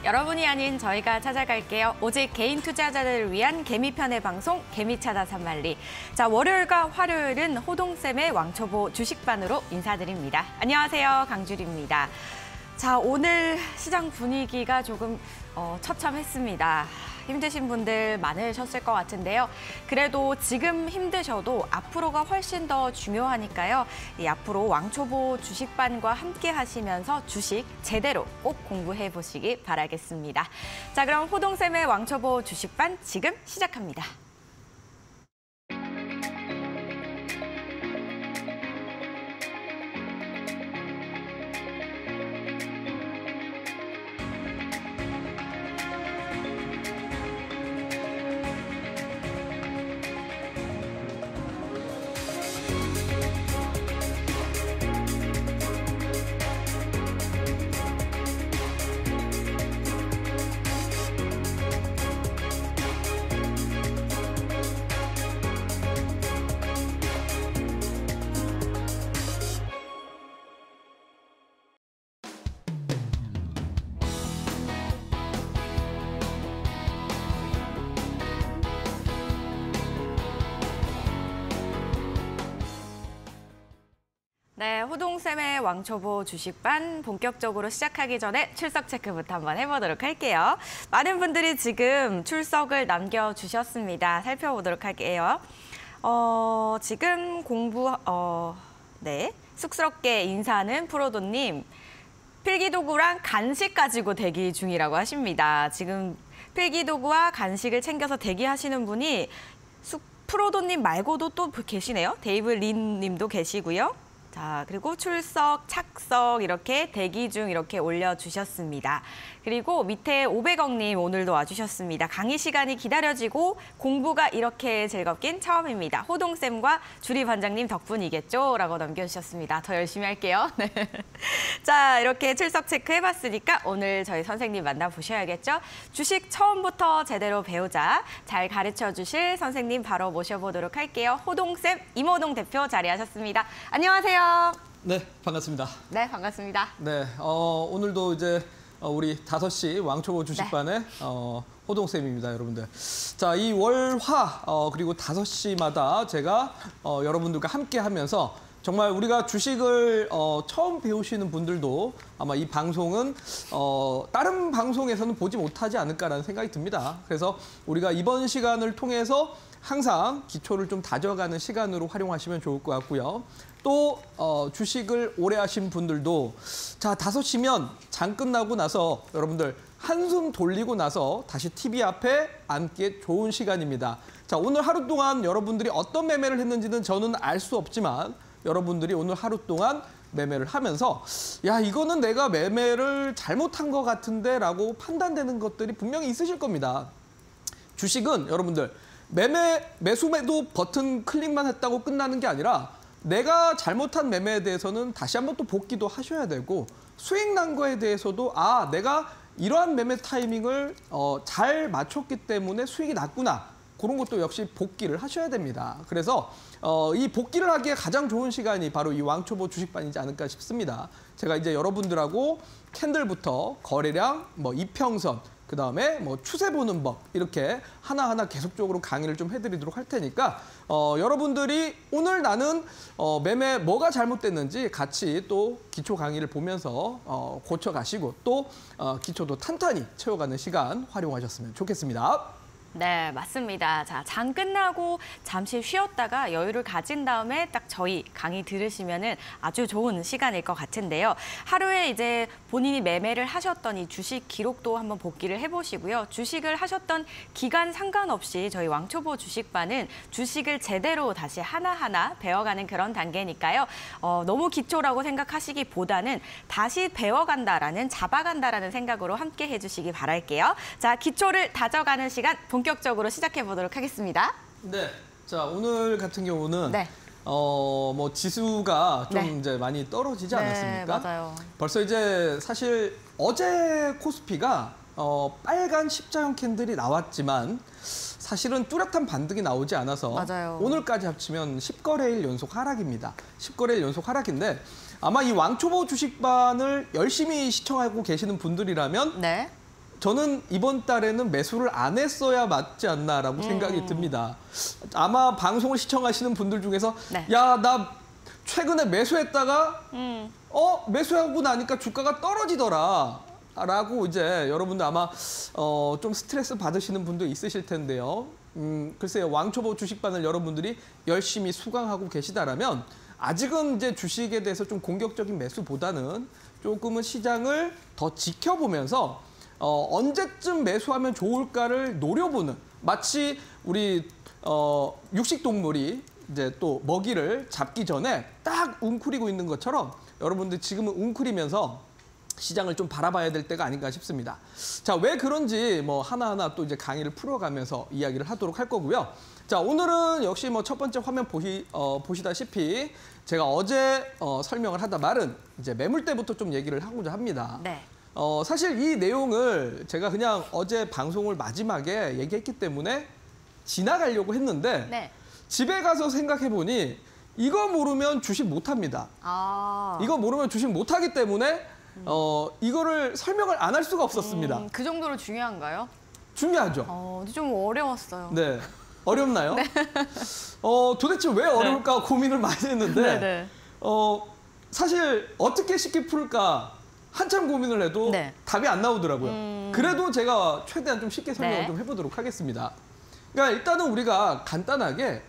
여러분이 아닌 저희가 찾아갈게요. 오직 개인 투자자들을 위한 개미편의 방송 개미차다 산말리. 자, 월요일과 화요일은 호동쌤의 왕초보 주식반으로 인사드립니다. 안녕하세요, 강주리입니다. 자, 오늘 시장 분위기가 조금 처참했습니다. 힘드신 분들 많으셨을 것 같은데요. 그래도 지금 힘드셔도 앞으로가 훨씬 더 중요하니까요. 앞으로 왕초보 주식반과 함께 하시면서 주식 제대로 꼭 공부해 보시기 바라겠습니다. 자, 그럼 호동쌤의 왕초보 주식반 지금 시작합니다. 네, 호동쌤의 왕초보 주식반 본격적으로 시작하기 전에 출석 체크부터 한번 해보도록 할게요. 많은 분들이 지금 출석을 남겨주셨습니다. 살펴보도록 할게요. 지금 쑥스럽게 인사하는 프로도님, 필기도구랑 간식 가지고 대기 중이라고 하십니다. 지금 필기도구와 간식을 챙겨서 대기하시는 분이 프로도님 말고도 또 계시네요. 데이브 린 님도 계시고요. 자, 그리고 출석, 착석 이렇게 대기 중 이렇게 올려주셨습니다. 그리고 밑에 500억님 오늘도 와주셨습니다. 강의 시간이 기다려지고 공부가 이렇게 즐겁긴 처음입니다. 호동쌤과 주리 반장님 덕분이겠죠? 라고 남겨주셨습니다. 더 열심히 할게요. 네. 자, 이렇게 출석 체크해봤으니까 오늘 저희 선생님 만나보셔야겠죠? 주식 처음부터 제대로 배우자. 잘 가르쳐주실 선생님 바로 모셔보도록 할게요. 호동쌤, 임호동 대표 자리하셨습니다. 안녕하세요. 네, 반갑습니다. 네, 반갑습니다. 네, 오늘도 이제 우리 5시 왕초보 주식반의 네. 호동쌤입니다, 여러분들. 자, 이 월화 그리고 5시마다 제가 여러분들과 함께 하면서 정말 우리가 주식을 처음 배우시는 분들도 아마 이 방송은 다른 방송에서는 보지 못하지 않을까라는 생각이 듭니다. 그래서 우리가 이번 시간을 통해서 항상 기초를 좀 다져가는 시간으로 활용하시면 좋을 것 같고요. 또 주식을 오래 하신 분들도 자, 5시면 장 끝나고 나서 여러분들 한숨 돌리고 나서 다시 TV 앞에 앉기에 좋은 시간입니다. 자, 오늘 하루 동안 여러분들이 어떤 매매를 했는지는 저는 알 수 없지만 여러분들이 오늘 하루 동안 매매를 하면서 야, 이거는 내가 매매를 잘못한 것 같은데 라고 판단되는 것들이 분명히 있으실 겁니다. 주식은 여러분들 매수매도 버튼 클릭만 했다고 끝나는 게 아니라 내가 잘못한 매매에 대해서는 다시 한번 또 복기도 하셔야 되고 수익 난 거에 대해서도 내가 이러한 매매 타이밍을 잘 맞췄기 때문에 수익이 났구나. 그런 것도 역시 복기를 하셔야 됩니다. 그래서 이 복기를 하기에 가장 좋은 시간이 바로 이 왕초보 주식반이지 않을까 싶습니다. 제가 이제 여러분들하고 캔들부터 거래량, 이평선, 그다음에 추세 보는 법 이렇게 하나하나 계속적으로 강의를 좀 해드리도록 할 테니까 여러분들이 오늘 나는 매매 뭐가 잘못됐는지 같이 또 기초 강의를 보면서 고쳐가시고 또 기초도 탄탄히 채워가는 시간 활용하셨으면 좋겠습니다. 네, 맞습니다. 자, 장 끝나고 잠시 쉬었다가 여유를 가진 다음에 딱 저희 강의 들으시면은 아주 좋은 시간일 것 같은데요. 하루에 이제 본인이 매매를 하셨던 이 주식 기록도 한번 복기를 해보시고요. 주식을 하셨던 기간 상관없이 저희 왕초보 주식반은 주식을 제대로 다시 하나하나 배워가는 그런 단계니까요. 너무 기초라고 생각하시기보다는 다시 배워간다라는, 잡아간다라는 생각으로 함께 해주시기 바랄게요. 자, 기초를 다져가는 시간 본격적으로 시작해 보도록 하겠습니다. 네, 자, 오늘 같은 경우는 네. 지수가 좀 네. 이제 많이 떨어지지 않았습니까? 네, 맞아요. 벌써 이제 사실 어제 코스피가 빨간 십자형 캔들이 나왔지만 사실은 뚜렷한 반등이 나오지 않아서 맞아요. 오늘까지 합치면 10거래일 연속 하락입니다. 10거래일 연속 하락인데 아마 이 왕초보 주식반을 열심히 시청하고 계시는 분들이라면 네. 저는 이번 달에는 매수를 안 했어야 맞지 않나라고 생각이 듭니다. 아마 방송을 시청하시는 분들 중에서 네. 야, 나 최근에 매수했다가 매수하고 나니까 주가가 떨어지더라. 라고 이제 여러분들 아마 좀 스트레스 받으시는 분도 있으실 텐데요. 글쎄요, 왕초보 주식반을 여러분들이 열심히 수강하고 계시다라면 아직은 이제 주식에 대해서 좀 공격적인 매수보다는 조금은 시장을 더 지켜보면서 언제쯤 매수하면 좋을까를 노려보는, 마치 우리 육식동물이 이제 또 먹이를 잡기 전에 딱 웅크리고 있는 것처럼 여러분들 지금은 웅크리면서 시장을 좀 바라봐야 될 때가 아닌가 싶습니다. 자, 왜 그런지 뭐 하나하나 또 이제 강의를 풀어가면서 이야기를 하도록 할 거고요. 자, 오늘은 역시 뭐 첫 번째 화면 보시다시피 제가 어제 설명을 하다 말은 이제 매물대부터 좀 얘기를 하고자 합니다. 네. 사실 이 내용을 제가 그냥 어제 방송을 마지막에 얘기했기 때문에 지나가려고 했는데 네. 집에 가서 생각해 보니 이거 모르면 주식 못 합니다. 이거 모르면 주식 못 하기 때문에 이거를 설명을 안 할 수가 없었습니다. 그 정도로 중요한가요? 중요하죠. 근데 좀 어려웠어요. 네. 어렵나요? 네. 도대체 왜 어려울까 고민을 많이 했는데 네. 사실 어떻게 쉽게 풀까 한참 고민을 해도 네. 답이 안 나오더라고요. 그래도 제가 최대한 좀 쉽게 설명을 네. 좀 해보도록 하겠습니다. 그러니까 일단은 우리가 간단하게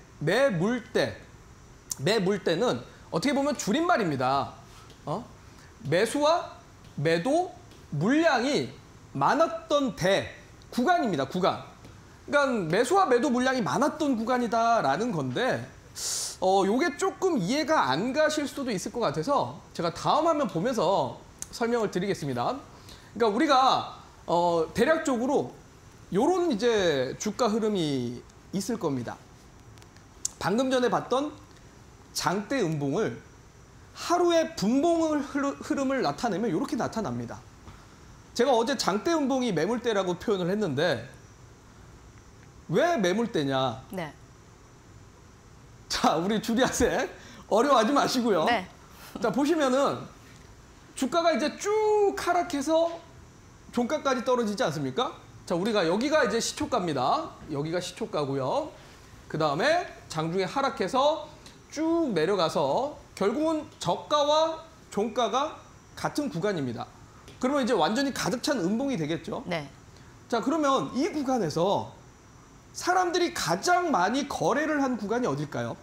매물대는 어떻게 보면 줄임말입니다. 매수와 매도 물량이 많았던 구간입니다. 구간. 그러니까 매수와 매도 물량이 많았던 구간이다라는 건데 요게 조금 이해가 안 가실 수도 있을 것 같아서 제가 다음 화면 보면서 설명을 드리겠습니다. 그러니까 우리가 대략적으로 요런 이제 주가 흐름이 있을 겁니다. 방금 전에 봤던 장대 음봉을 하루의 분봉 흐름을 나타내면 이렇게 나타납니다. 제가 어제 장대 음봉이 매물대라고 표현을 했는데 왜 매물대냐? 네. 자, 우리 주리 학생 어려워하지 마시고요. 네. 자, 보시면은 주가가 이제 쭉 하락해서 종가까지 떨어지지 않습니까? 자, 우리가 여기가 이제 시초가입니다. 여기가 시초가고요. 그 다음에 장중에 하락해서 쭉 내려가서 결국은 저가와 종가가 같은 구간입니다. 그러면 이제 완전히 가득 찬 음봉이 되겠죠. 네. 자, 그러면 이 구간에서 사람들이 가장 많이 거래를 한 구간이 어딜까요?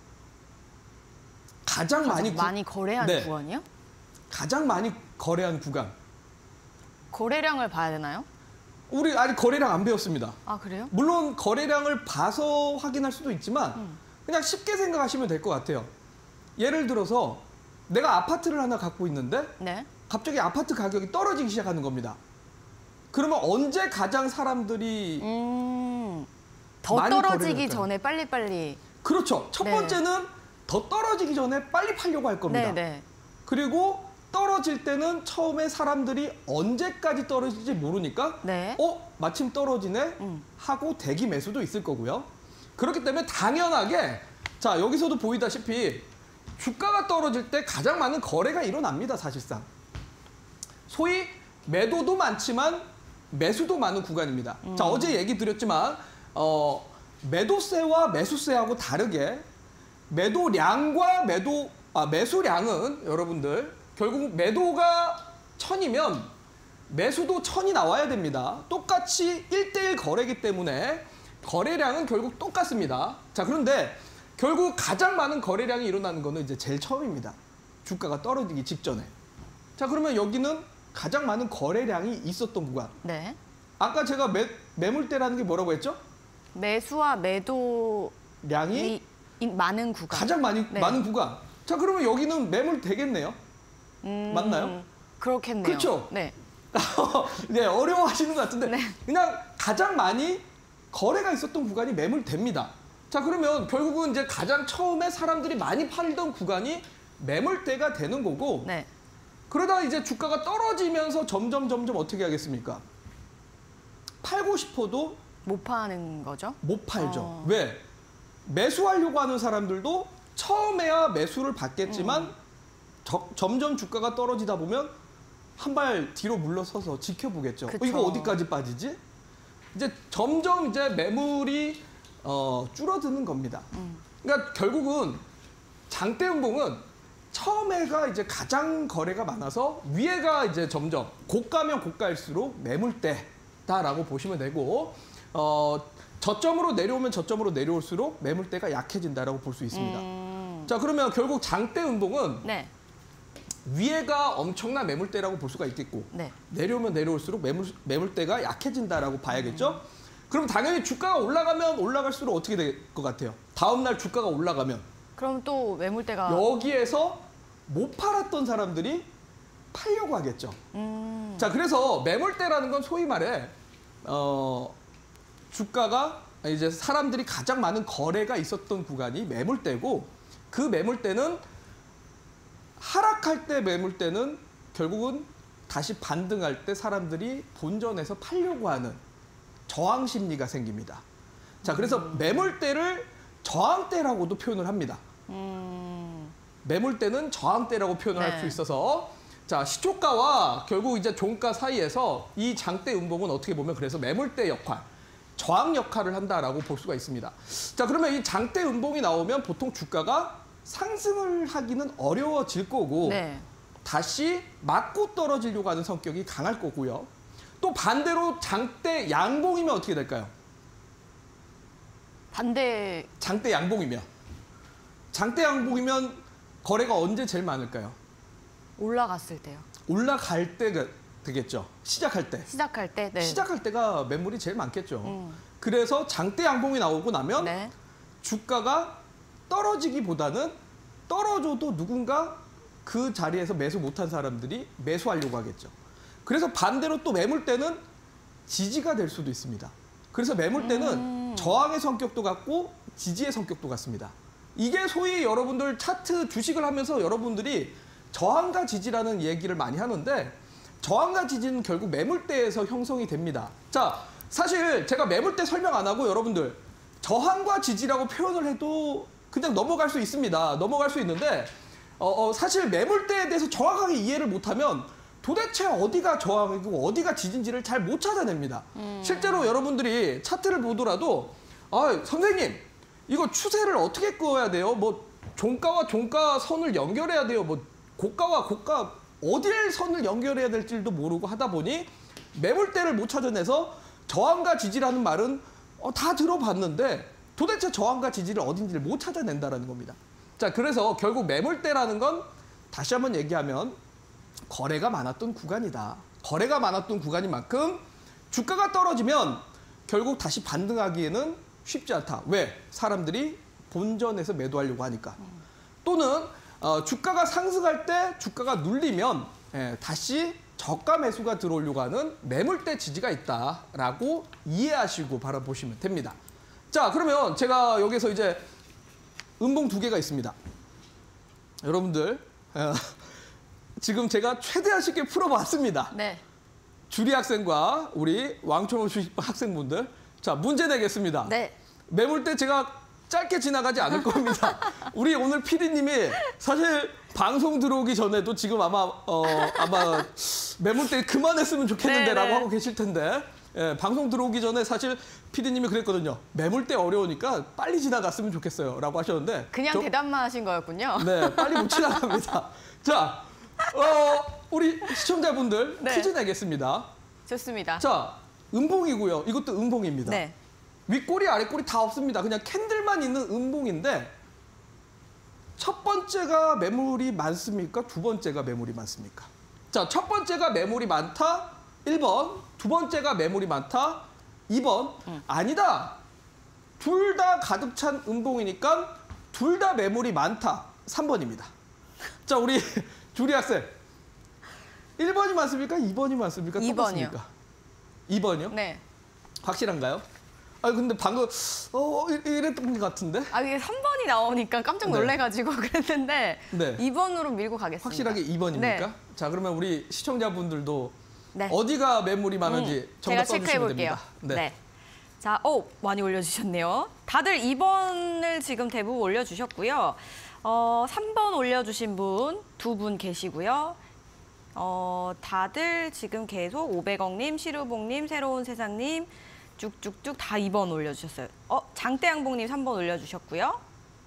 가장 많이 거래한 네. 구간이요? 가장 많이 거래한 구간. 거래량을 봐야 되나요? 우리 아직 거래량 안 배웠습니다. 아, 그래요? 물론 거래량을 봐서 확인할 수도 있지만 그냥 쉽게 생각하시면 될 것 같아요. 예를 들어서 내가 아파트를 하나 갖고 있는데 네. 갑자기 아파트 가격이 떨어지기 시작하는 겁니다. 그러면 언제 가장 사람들이 더 많이 떨어지기 거래를 전에 빨리빨리. 그렇죠. 첫 네. 번째는 더 떨어지기 전에 빨리 팔려고 할 겁니다. 네. 그리고 떨어질 때는 처음에 사람들이 언제까지 떨어질지 모르니까 네. 마침 떨어지네 하고 대기 매수도 있을 거고요. 그렇기 때문에 당연하게 자, 여기서도 보이다시피 주가가 떨어질 때 가장 많은 거래가 일어납니다. 사실상. 소위 매도도 많지만 매수도 많은 구간입니다. 자, 어제 얘기 드렸지만 매도세와 매수세하고 다르게 매수량은 여러분들 결국 매도가 1000이면 매수도 1000이 나와야 됩니다. 똑같이 1대1 거래이기 때문에 거래량은 결국 똑같습니다. 자, 그런데 결국 가장 많은 거래량이 일어나는 거는 이제 제일 처음입니다. 주가가 떨어지기 직전에. 자, 그러면 여기는 가장 많은 거래량이 있었던 구간. 네. 아까 제가 매물대라는 게 뭐라고 했죠? 매수와 매도 량이 많은 구간. 가장 많은 네. 구간. 자, 그러면 여기는 매물 되겠네요. 맞나요? 그렇겠네요. 그렇죠? 네. 네, 어려워하시는 것 같은데 네. 그냥 가장 많이 거래가 있었던 구간이 매물대입니다. 자, 그러면 결국은 이제 가장 처음에 사람들이 많이 팔던 구간이 매물대가 되는 거고 네. 그러다가 이제 주가가 떨어지면서 점점 어떻게 하겠습니까? 팔고 싶어도 못 파는 거죠? 못 팔죠. 왜? 매수하려고 하는 사람들도 처음에야 매수를 받겠지만 점점 주가가 떨어지다 보면 한 발 뒤로 물러서서 지켜보겠죠. 그쵸. 이거 어디까지 빠지지? 이제 점점 이제 매물이 줄어드는 겁니다. 그러니까 결국은 장대 음봉은 처음에가 이제 가장 거래가 많아서 위에가 이제 점점 고가면 고가일수록 매물대다라고 보시면 되고 저점으로 내려오면 저점으로 내려올수록 매물대가 약해진다라고 볼 수 있습니다. 자, 그러면 결국 장대 음봉은 네. 위에가 엄청난 매물대라고 볼 수가 있겠고 네. 내려오면 내려올수록 매물대가 약해진다라고 봐야겠죠. 그럼 당연히 주가가 올라가면 올라갈수록 어떻게 될 것 같아요? 다음 날 주가가 올라가면 그럼 또 매물대가 여기에서 못 팔았던 사람들이 팔려고 하겠죠. 자, 그래서 매물대라는 건 소위 말해 주가가 이제 사람들이 가장 많은 거래가 있었던 구간이 매물대고 그 매물대는 하락할 때 매물대는 결국은 다시 반등할 때 사람들이 본전에서 팔려고 하는 저항 심리가 생깁니다. 자, 그래서 매물대를 저항대라고도 표현을 합니다. 매물대는 저항대라고 표현을 네. 할 수 있어서 자, 시초가와 결국 이제 종가 사이에서 이 장대 음봉은 어떻게 보면 그래서 매물대 역할, 저항 역할을 한다라고 볼 수가 있습니다. 자, 그러면 이 장대 음봉이 나오면 보통 주가가 상승을 하기는 어려워질 거고 네. 다시 맞고 떨어지려고 하는 성격이 강할 거고요. 또 반대로 장대 양봉이면 어떻게 될까요? 반대 장대 양봉이면 거래가 언제 제일 많을까요? 올라갔을 때요. 올라갈 때가 되겠죠. 시작할 때. 시작할 때. 네. 시작할 때가 매물이 제일 많겠죠. 그래서 장대 양봉이 나오고 나면 네. 주가가 떨어지기보다는 떨어져도 누군가 그 자리에서 매수 못한 사람들이 매수하려고 하겠죠. 그래서 반대로 또 매물대는 지지가 될 수도 있습니다. 그래서 매물대는 저항의 성격도 같고 지지의 성격도 같습니다. 이게 소위 여러분들 차트 주식을 하면서 여러분들이 저항과 지지라는 얘기를 많이 하는데 저항과 지지는 결국 매물대에서 형성이 됩니다. 자, 사실 제가 매물대 설명 안 하고 여러분들 저항과 지지라고 표현을 해도 그냥 넘어갈 수 있습니다. 넘어갈 수 있는데 사실 매물대에 대해서 정확하게 이해를 못하면 도대체 어디가 저항이고 어디가 지지인지를 잘 못 찾아냅니다. 실제로 여러분들이 차트를 보더라도 선생님 이거 추세를 어떻게 그어야 돼요? 뭐 종가와 종가 선을 연결해야 돼요. 뭐 고가와 고가 어딜 선을 연결해야 될지도 모르고 하다 보니 매물대를 못 찾아내서 저항과 지지라는 말은 다 들어봤는데 도대체 저항과 지지를 어딘지를 못 찾아낸다는 겁니다. 자, 그래서 결국 매물대라는 건 다시 한번 얘기하면 거래가 많았던 구간이다. 거래가 많았던 구간인 만큼 주가가 떨어지면 결국 다시 반등하기에는 쉽지 않다. 왜? 사람들이 본전에서 매도하려고 하니까. 또는 주가가 상승할 때 주가가 눌리면 다시 저가 매수가 들어오려고 하는 매물대 지지가 있다라고 이해하시고 바라보시면 됩니다. 자, 그러면 제가 여기서 이제 음봉 2개가 있습니다. 여러분들 지금 제가 최대한 쉽게 풀어봤습니다. 네. 주리 학생과 우리 왕초보 주식반 학생분들, 자, 문제 내겠습니다. 네. 매물대 제가 짧게 지나가지 않을 겁니다. 우리 오늘 PD님이 사실 방송 들어오기 전에도 지금 아마 매물대 그만했으면 좋겠는데라고 네, 네. 하고 계실 텐데 방송 들어오기 전에 사실 PD님이 그랬거든요. 매물대 어려우니까 빨리 지나갔으면 좋겠어요라고 하셨는데 그냥 대답만 하신 거였군요. 네, 빨리 못 지나갑니다. 자, 우리 시청자분들 네. 퀴즈 내겠습니다. 좋습니다. 자, 음봉이고요. 이것도 음봉입니다. 네. 윗꼬리 아랫꼬리 다 없습니다. 그냥 캔들만 있는 음봉인데 첫 번째가 매물이 많습니까? 두 번째가 매물이 많습니까? 자, 첫 번째가 매물이 많다 1번, 두 번째가 매물이 많다 2번. 아니다. 둘 다 가득 찬 음봉이니까 둘 다 매물이 많다 3번입니다. 자, 우리 주리 학생 1번이 많습니까? 2번이 많습니까? 2번이요. 똑같습니까? 2번이요? 네. 확실한가요? 근데 방금 이랬던 것 같은데? 이게 3번이 나오니까 깜짝 네. 놀래가지고 그랬는데 네. 2번으로 밀고 가겠습니다. 확실하게 2번입니까? 네. 자, 그러면 우리 시청자분들도 네. 어디가 매물이 많은지 제가 정답 체크해 써주시면 볼게요. 됩니다. 네. 자, 많이 올려주셨네요. 다들 2번을 지금 대부분 올려주셨고요. 3번 올려주신 분 2분 계시고요. 다들 지금 계속 500억님, 시루봉님, 새로운 세상님 쭉쭉쭉 다 2번 올려주셨어요. 장대양봉님 3번 올려주셨고요.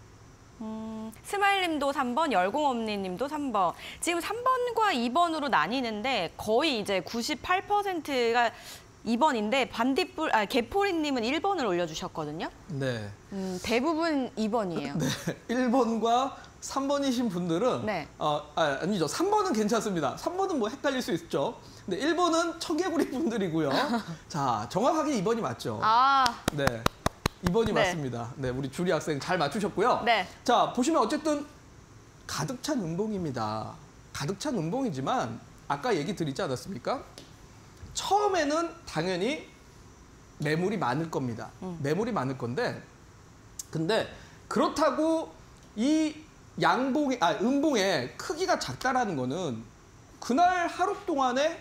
스마일님도 3번, 열공엄니님도 3번. 지금 3번과 2번으로 나뉘는데 거의 이제 98%가 2번인데 개포리님은 1번을 올려주셨거든요. 네. 대부분 2번이에요. 네. 1번과 3번이신 분들은 네. 아니죠. 3번은 괜찮습니다. 3번은 뭐 헷갈릴 수 있죠. 근데 1번은 청개구리 분들이고요. 자, 정확하게 2번이 맞죠. 네. 2번이 네. 맞습니다. 네, 우리 주리 학생 잘 맞추셨고요. 네. 자, 보시면 어쨌든 가득 찬 음봉입니다. 가득 찬 음봉이지만 아까 얘기 드리지 않았습니까? 처음에는 당연히 매물이 많을 겁니다. 매물이 많을 건데 근데 그렇다고 이 음봉의 크기가 작다라는 거는 그날 하루 동안에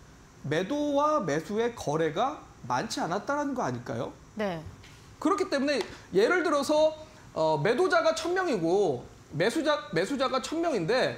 매도와 매수의 거래가 많지 않았다라는 거 아닐까요? 네. 그렇기 때문에 예를 들어서 매도자가 1000명이고 매수자가 1000명인데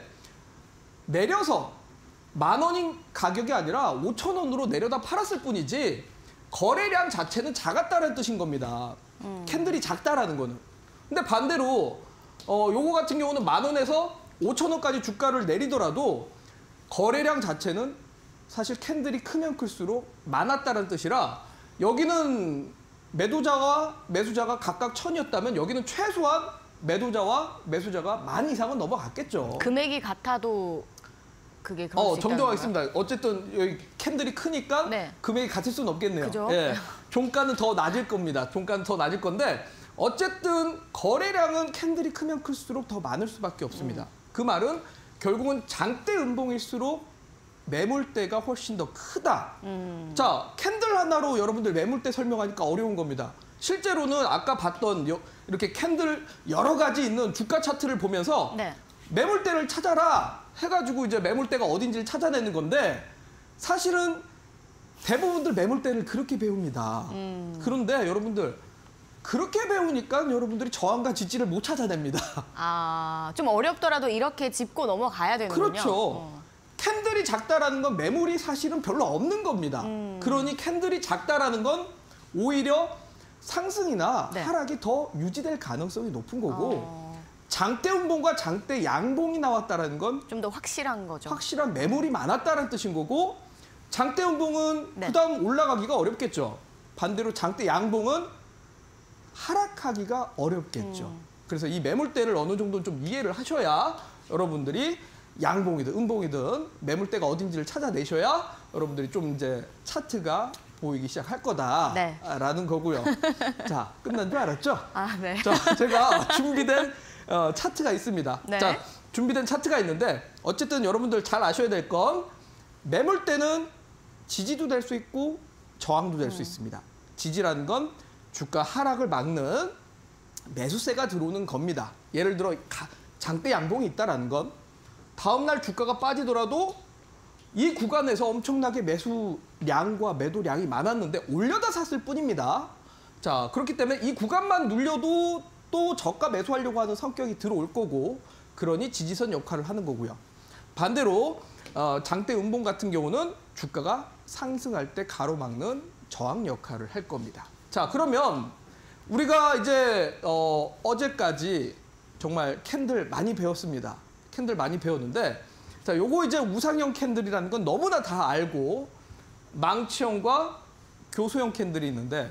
내려서 10,000원인 가격이 아니라 5,000원으로 내려다 팔았을 뿐이지 거래량 자체는 작았다는 뜻인 겁니다. 캔들이 작다라는 거는. 근데 반대로 요거 같은 경우는 10,000원에서 5,000원까지 주가를 내리더라도 거래량 자체는 사실 캔들이 크면 클수록 많았다는 뜻이라 여기는 매도자와 매수자가 각각 1,000이었다면 여기는 최소한 매도자와 매수자가 10,000 이상은 넘어갔겠죠. 금액이 같아도 그게 그럴 수 있다는 정정하겠습니다. 어쨌든 여기 캔들이 크니까 네. 금액이 같을 수는 없겠네요. 그죠? 예, 종가는 더 낮을 겁니다. 종가는 더 낮을 건데 어쨌든 거래량은 캔들이 크면 클수록 더 많을 수밖에 없습니다. 그 말은 결국은 장대 음봉일수록 매물대가 훨씬 더 크다. 자, 캔들 하나로 여러분들 매물대 설명하니까 어려운 겁니다. 실제로는 아까 봤던 이렇게 캔들 여러 가지 있는 주가 차트를 보면서 네. 매물대를 찾아라 해가지고 이제 매물대가 어딘지를 찾아내는 건데 사실은 대부분들 매물대를 그렇게 배웁니다. 그런데 여러분들 그렇게 배우니까 여러분들이 저항과 지지를 못 찾아냅니다. 좀 어렵더라도 이렇게 짚고 넘어가야 되는군요. 그렇죠. 캔들이 작다라는 건 매물이 사실은 별로 없는 겁니다. 그러니 캔들이 작다라는 건 오히려 상승이나 네. 하락이 더 유지될 가능성이 높은 거고 장대 음봉과 장대 양봉이 나왔다라는 건 좀 더 확실한 거죠. 확실한 매물이 많았다는 뜻인 거고 장대 음봉은 네. 그다음 올라가기가 어렵겠죠. 반대로 장대 양봉은 하락하기가 어렵겠죠. 그래서 이 매물대를 어느 정도 좀 이해를 하셔야 여러분들이 양봉이든 음봉이든 매물대가 어딘지를 찾아내셔야 여러분들이 좀 이제 차트가 보이기 시작할 거다라는 네. 거고요. 자, 끝난 줄 알았죠? 네. 자, 제가 준비된 차트가 있습니다. 네. 자, 준비된 차트가 있는데 어쨌든 여러분들 잘 아셔야 될 건 매물대는 지지도 될 수 있고 저항도 될 수 있습니다. 지지라는 건 주가 하락을 막는 매수세가 들어오는 겁니다. 예를 들어 장대 양봉이 있다라는 건 다음 날 주가가 빠지더라도 이 구간에서 엄청나게 매수량과 매도량이 많았는데 올려다 샀을 뿐입니다. 자, 그렇기 때문에 이 구간만 눌려도 또 저가 매수하려고 하는 성격이 들어올 거고 그러니 지지선 역할을 하는 거고요. 반대로 장대 음봉 같은 경우는 주가가 상승할 때 가로막는 저항 역할을 할 겁니다. 자, 그러면 우리가 이제 어제까지 정말 캔들 많이 배웠습니다. 캔들 많이 배웠는데 자, 요거 이제 우상형 캔들이라는 건 너무나 다 알고 망치형과 교소형 캔들이 있는데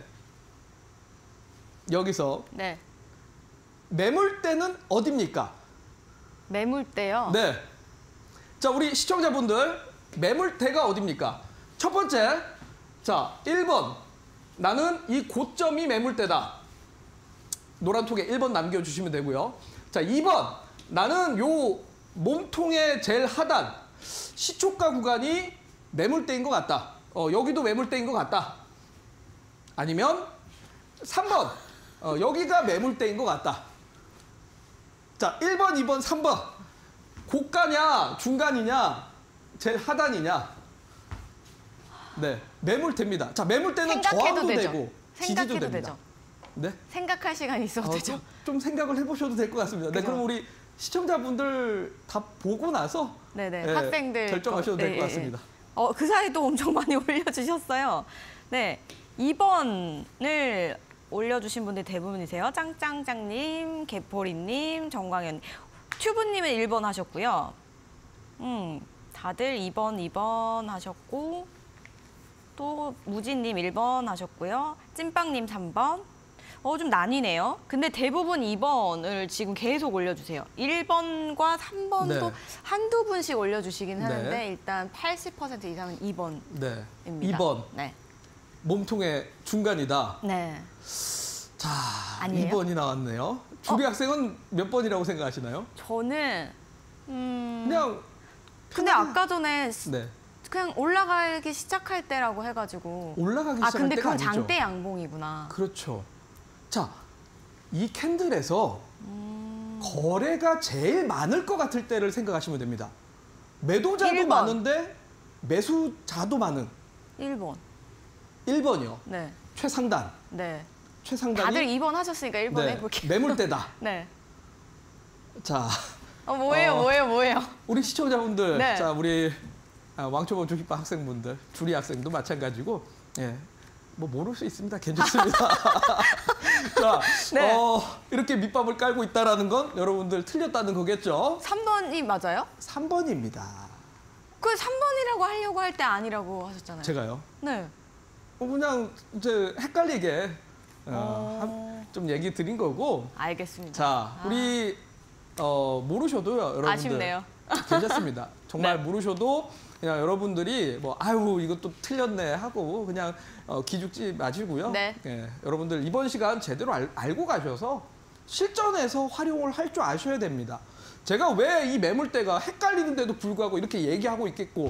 여기서 네. 매물대는 어디입니까? 매물대요. 네. 자, 우리 시청자분들 매물대가 어디입니까? 첫 번째, 자, 1번. 나는 이 고점이 매물대다. 노란 톡에 1번 남겨주시면 되고요. 자, 2번. 나는 요 몸통의 제일 하단 시초가 구간이 매물대인 것 같다. 여기도 매물대인 것 같다. 아니면 3번. 여기가 매물대인 것 같다. 자, 1번, 2번, 3번. 고가냐, 중간이냐, 제일 하단이냐. 네, 매물대입니다. 자, 매물대는 저항도 되죠. 되고 지지도 생각해도 됩니다. 되죠. 네. 생각할 시간이 있어도 되죠. 좀 생각을 해보셔도 될 것 같습니다. 네, 그죠? 그럼 우리 시청자분들 다 보고 나서 네네. 예, 학생들 결정하셔도 될 것 같습니다. 그 사이도 엄청 많이 올려주셨어요. 네, 2번을 올려주신 분들 대부분이세요. 짱짱짱님, 개포리님, 정광현, 튜브님은 1번 하셨고요. 다들 2번 하셨고, 또 무진님 1번 하셨고요. 찐빵님 3번. 좀 나뉘네요. 근데 대부분 2번을 지금 계속 올려주세요. 1번과 3번도 네. 한두 분씩 올려주시긴 하는데 네. 일단 80% 이상은 2번입니다. 네. 2번. 네. 몸통의 중간이다. 네. 자, 아니에요? 2번이 나왔네요. 주리 학생은 몇 번이라고 생각하시나요? 저는 그냥 근데 아까 전에 네. 그냥 올라가기 시작할 때라고 해가지고 올라가기 시작할 근데 때가 그건 아니죠. 장대 양봉이구나. 그렇죠. 자, 이 캔들에서 거래가 제일 많을 것 같을 때를 생각하시면 됩니다. 매도자도 1번. 많은데 매수자도 많은 1번. 1번이요. 네. 최상단. 네. 최상단이 다들 2번 하셨으니까 1번 네, 해볼게요. 매물대다. 네. 자, 뭐예요? 우리 시청자분들, 네. 자 우리 왕초보 주식반 학생분들, 주리 학생도 마찬가지고, 예, 뭐 모를 수 있습니다. 괜찮습니다. 자, 네. 이렇게 밑밥을 깔고 있다라는 건 여러분들 틀렸다는 거겠죠? 3번이 맞아요? 3번입니다. 그 3번이라고 하려고 할 때 아니라고 하셨잖아요. 제가요. 네. 그냥 이제 헷갈리게 좀 얘기 드린 거고. 알겠습니다. 자, 우리 모르셔도요, 여러분들. 아쉽네요. 괜찮습니다. 정말 네. 모르셔도 그냥 여러분들이 뭐 아유 이것도 틀렸네 하고 그냥 기죽지 마시고요. 네. 예, 여러분들 이번 시간 제대로 알고 가셔서 실전에서 활용을 할 줄 아셔야 됩니다. 제가 왜 이 매물대가 헷갈리는데도 불구하고 이렇게 얘기하고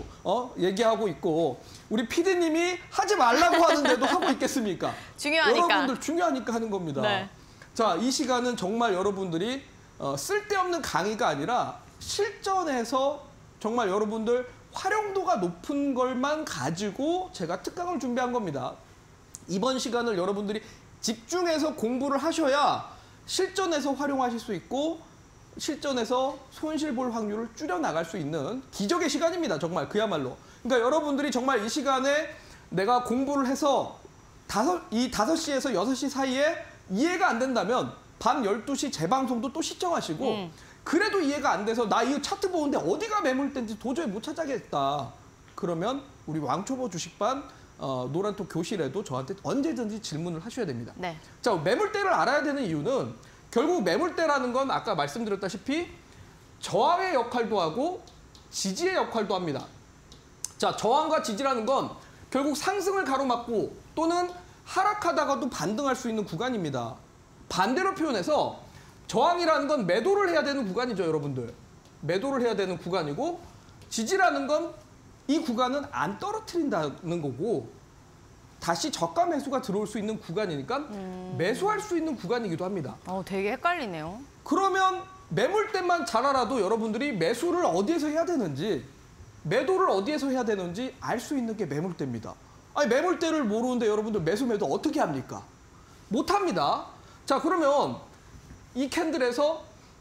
있고 우리 PD님이 하지 말라고 하는데도 하고 있겠습니까? 중요하니까. 여러분들 중요하니까 하는 겁니다. 네. 자, 이 시간은 정말 여러분들이 쓸데없는 강의가 아니라 실전에서 정말 여러분들 활용도가 높은 걸만 가지고 제가 특강을 준비한 겁니다. 이번 시간을 여러분들이 집중해서 공부를 하셔야 실전에서 활용하실 수 있고 실전에서 손실 볼 확률을 줄여나갈 수 있는 기적의 시간입니다. 정말 그야말로. 그러니까 여러분들이 정말 이 시간에 내가 공부를 해서 5시에서 6시 사이에 이해가 안 된다면 밤 12시 재방송도 또 시청하시고 그래도 이해가 안 돼서 나 이 차트 보는데 어디가 매물대인지 도저히 못 찾아겠다. 그러면 우리 왕초보 주식반 노란톡 교실에도 저한테 언제든지 질문을 하셔야 됩니다. 네. 자, 매물대를 알아야 되는 이유는 결국 매물대라는 건 아까 말씀드렸다시피 저항의 역할도 하고 지지의 역할도 합니다. 자, 저항과 지지라는 건 결국 상승을 가로막고 또는 하락하다가도 반등할 수 있는 구간입니다. 반대로 표현해서 저항이라는 건 매도를 해야 되는 구간이죠, 여러분들. 매도를 해야 되는 구간이고 지지라는 건 이 구간은 안 떨어뜨린다는 거고 다시 저가 매수가 들어올 수 있는 구간이니까 매수할 수 있는 구간이기도 합니다. 되게 헷갈리네요. 그러면 매물대만 잘 알아도 여러분들이 매수를 어디에서 해야 되는지 매도를 어디에서 해야 되는지 알 수 있는 게 매물대입니다. 아니 매물대를 모르는데 여러분들 매수 매도 어떻게 합니까? 못합니다. 자, 그러면 이 캔들에서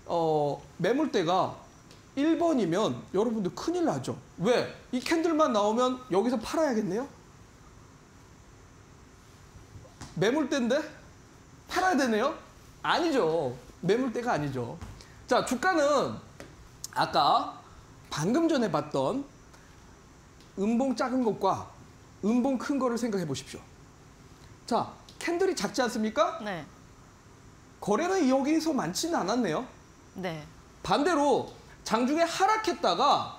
매물대가 1번이면 여러분들 큰일 나죠. 왜? 이 캔들만 나오면 여기서 팔아야겠네요? 매물대인데? 팔아야 되네요? 아니죠. 매물대가 아니죠. 자, 주가는 아까 방금 전에 봤던 음봉 작은 것과 음봉 큰 거를 생각해 보십시오. 자, 캔들이 작지 않습니까? 네. 거래는 여기서 많지는 않았네요. 네. 반대로 장중에 하락했다가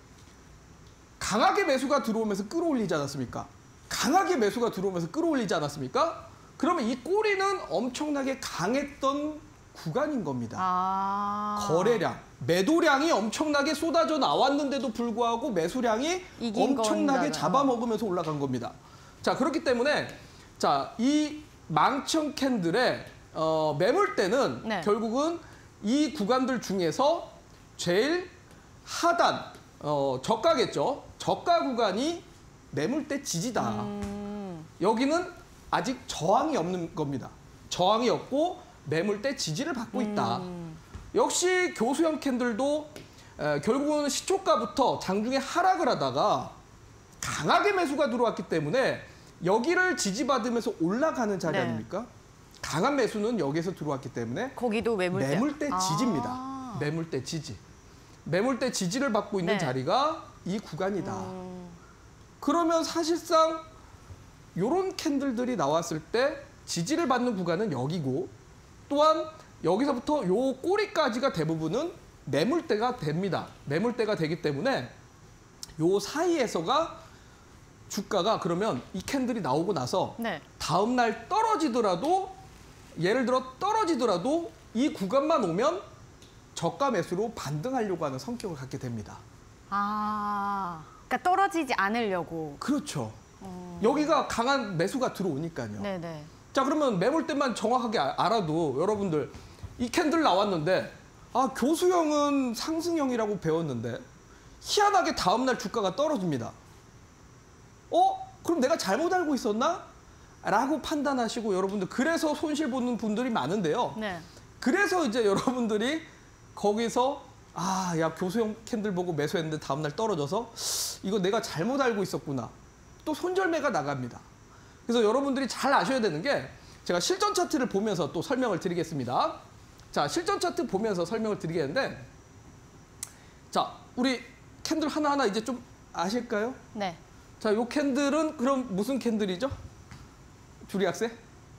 강하게 매수가 들어오면서 끌어올리지 않았습니까? 강하게 매수가 들어오면서 끌어올리지 않았습니까? 그러면 이 꼬리는 엄청나게 강했던 구간인 겁니다. 거래량, 매도량이 엄청나게 쏟아져 나왔는데도 불구하고 매수량이 엄청나게 건가요? 잡아먹으면서 올라간 겁니다. 자, 그렇기 때문에 자, 이 망청 캔들의 매물대는 네. 결국은 이 구간들 중에서 제일 하단, 저가겠죠. 저가 구간이 매물대 지지다. 여기는 아직 저항이 없는 겁니다. 저항이 없고 매물대 지지를 받고 있다. 역시 교수형 캔들도 결국은 시초가부터 장중에 하락을 하다가 강하게 매수가 들어왔기 때문에 여기를 지지받으면서 올라가는 자리 네. 아닙니까? 강한 매수는 여기에서 들어왔기 때문에 거기도 매물대 지지입니다. 매물대 지지. 매물대 지지를 받고 있는 네. 자리가 이 구간이다. 그러면 사실상 이런 캔들들이 나왔을 때 지지를 받는 구간은 여기고 또한 여기서부터 요 꼬리까지가 대부분은 매물대가 됩니다. 매물대가 되기 때문에 요 사이에서가 주가가 그러면 이 캔들이 나오고 나서 네. 다음 날 떨어지더라도 예를 들어 떨어지더라도 이 구간만 오면 저가 매수로 반등하려고 하는 성격을 갖게 됩니다. 그러니까 떨어지지 않으려고. 그렇죠. 여기가 강한 매수가 들어오니까요. 네네. 자, 그러면 매물대만 정확하게 알아도 여러분들 이 캔들 나왔는데 교수형은 상승형이라고 배웠는데 희한하게 다음날 주가가 떨어집니다. 그럼 내가 잘못 알고 있었나? 라고 판단하시고 여러분들 그래서 손실 보는 분들이 많은데요. 네. 그래서 이제 여러분들이 거기서 야 교수형 캔들 보고 매수했는데 다음날 떨어져서 이거 내가 잘못 알고 있었구나. 또 손절매가 나갑니다. 그래서 여러분들이 잘 아셔야 되는 게 제가 실전 차트를 보면서 또 설명을 드리겠습니다. 자, 실전 차트 보면서 설명을 드리겠는데 자, 우리 캔들 하나하나 이제 좀 아실까요? 네. 자, 요 캔들은 그럼 무슨 캔들이죠? 주리 학생?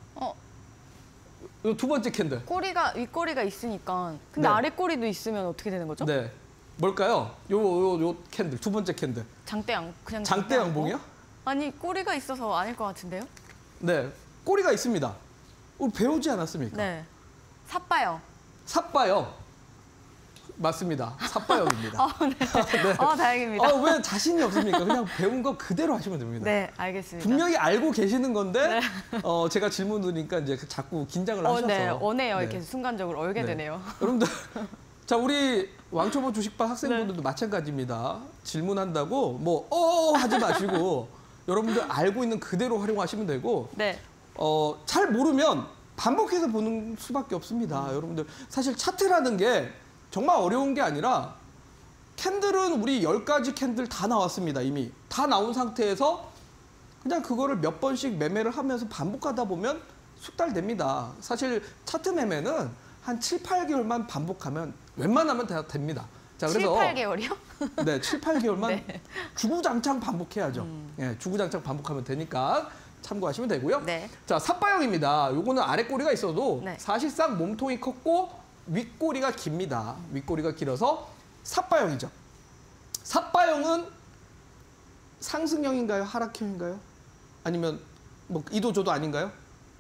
요 두 번째 캔들. 윗꼬리가 있으니까. 근데 네. 아랫꼬리도 있으면 어떻게 되는 거죠? 네. 뭘까요? 요 캔들, 두 번째 캔들. 그냥 장대 양봉이요? 아니, 꼬리가 있어서 아닐 것 같은데요? 네. 꼬리가 있습니다. 우리 배우지 않았습니까? 네. 삿바요. 삿바요. 맞습니다. 삿바형입니다. 네. 다행입니다. 왜 자신이 없습니까? 그냥 배운 거 그대로 하시면 됩니다. 네, 알겠습니다. 분명히 알고 계시는 건데 제가 질문 드리니까 이제 자꾸 긴장을 하셔서. 네, 어네요. 네. 이렇게 순간적으로 얼게 네. 되네요. 여러분들, 자 우리 왕초보 주식반 학생분들도 마찬가지입니다. 질문한다고 하지 마시고 여러분들 알고 있는 그대로 활용하시면 되고 네. 잘 모르면 반복해서 보는 수밖에 없습니다. 여러분들 사실 차트라는 게 정말 어려운 게 아니라 캔들은 우리 10가지 캔들 다 나왔습니다. 이미 다 나온 상태에서 그냥 그거를 몇 번씩 매매를 하면서 반복하다 보면 숙달됩니다. 사실 차트 매매는 한 7, 8개월만 반복하면 웬만하면 다 됩니다. 자, 그래서 7, 8개월이요? 네, 7, 8개월만 네. 주구장창 반복해야죠. 예, 주구장창 반복하면 되니까 참고하시면 되고요. 네. 자, 삿바형입니다. 요거는 아랫꼬리가 있어도 네. 사실상 몸통이 컸고 윗꼬리가 깁니다. 윗꼬리가 길어서 삿바형이죠. 삿바형은 상승형인가요? 하락형인가요? 아니면 이도저도 아닌가요?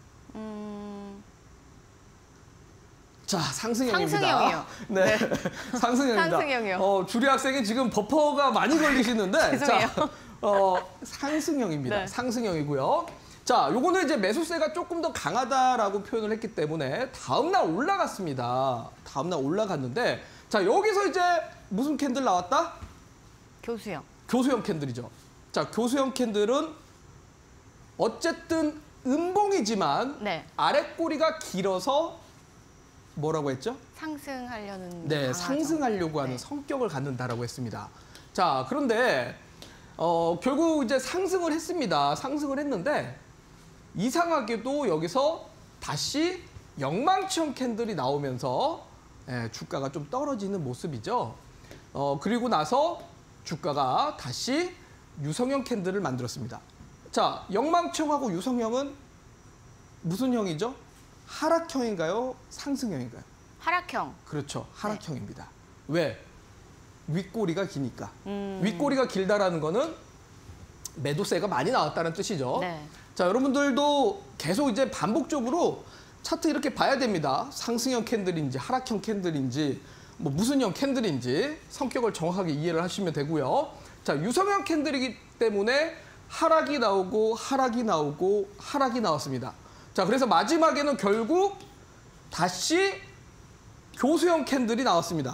자, 상승형입니다. 상승형이요. 네, 상승형입니다. 상승형이요. 주리 학생이 지금 버퍼가 많이 걸리시는데 죄송해요. 자, 상승형입니다. 네. 상승형이고요. 자, 요거는 이제 매수세가 조금 더 강하다라고 표현을 했기 때문에 다음날 올라갔습니다. 다음날 올라갔는데 자, 여기서 이제 무슨 캔들 나왔다? 교수형. 교수형 캔들이죠. 자, 교수형 캔들은 어쨌든 음봉이지만 네. 아랫꼬리가 길어서 뭐라고 했죠? 상승하려는. 네, 강하죠. 상승하려고 하는 네. 성격을 갖는다라고 했습니다. 자, 그런데 결국 이제 상승을 했습니다. 상승을 했는데 이상하게도 여기서 다시 영망치형 캔들이 나오면서 주가가 좀 떨어지는 모습이죠. 그리고 나서 주가가 다시 유성형 캔들을 만들었습니다. 자, 영망치형하고 유성형은 무슨 형이죠? 하락형인가요? 상승형인가요? 하락형. 그렇죠. 하락형입니다. 왜? 윗꼬리가 기니까. 음. 윗꼬리가 길다라는 거는 매도세가 많이 나왔다는 뜻이죠. 네. 자, 여러분들도 계속 이제 반복적으로 차트 이렇게 봐야 됩니다. 상승형 캔들인지 하락형 캔들인지 무슨 형 캔들인지 성격을 정확하게 이해를 하시면 되고요. 자, 유성형 캔들이기 때문에 하락이 나오고 하락이 나오고 하락이 나왔습니다. 자, 그래서 마지막에는 결국 다시 교수형 캔들이 나왔습니다.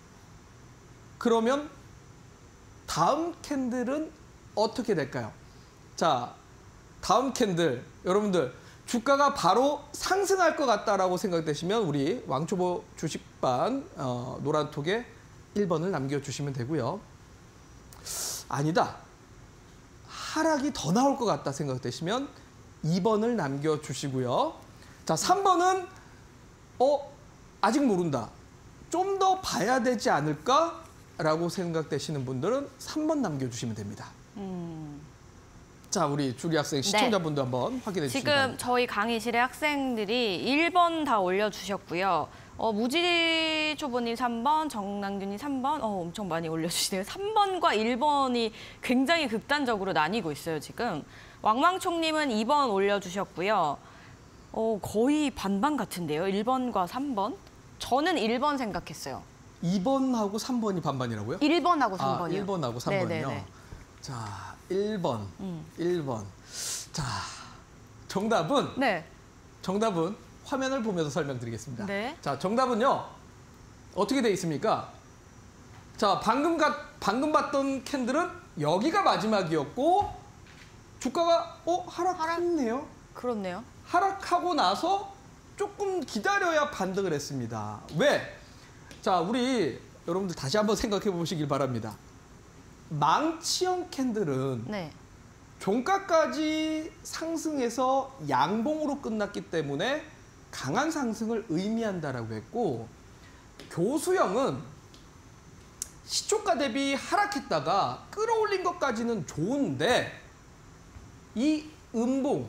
그러면 다음 캔들은 어떻게 될까요? 자, 다음 캔들 여러분들 주가가 바로 상승할 것 같다라고 생각되시면 우리 왕초보 주식반 노란톡에 1번을 남겨주시면 되고요. 아니다. 하락이 더 나올 것 같다 생각되시면 2번을 남겨주시고요. 자, 3번은 아직 모른다. 좀 더 봐야 되지 않을까라고 생각되시는 분들은 3번 남겨주시면 됩니다. 자, 우리 주리 학생 시청자분들 한번 확인해 주시기 바랍니다. 지금 저희 강의실의 학생들이 1번 다 올려주셨고요. 무지 초보님 3번, 정남균님 3번, 엄청 많이 올려주시네요. 3번과 1번이 굉장히 극단적으로 나뉘고 있어요, 지금. 왕왕총님은 2번 올려주셨고요. 거의 반반 같은데요, 1번과 3번? 저는 1번 생각했어요. 2번하고 3번이 반반이라고요? 1번하고 3번이요. 1번하고 3번이요. 네네네. 자, 1번. 1번. 자, 정답은 네. 정답은 화면을 보면서 설명드리겠습니다. 네. 자, 정답은요. 어떻게 돼 있습니까? 자, 방금 봤던 캔들은 여기가 마지막이었고 주가가 하락했네요. 그렇네요. 하락하고 나서 조금 기다려야 반등을 했습니다. 왜? 자, 우리 여러분들 다시 한번 생각해 보시길 바랍니다. 망치형 캔들은 네. 종가까지 상승해서 양봉으로 끝났기 때문에 강한 상승을 의미한다라고 했고, 교수형은 시초가 대비 하락했다가 끌어올린 것까지는 좋은데 이 음봉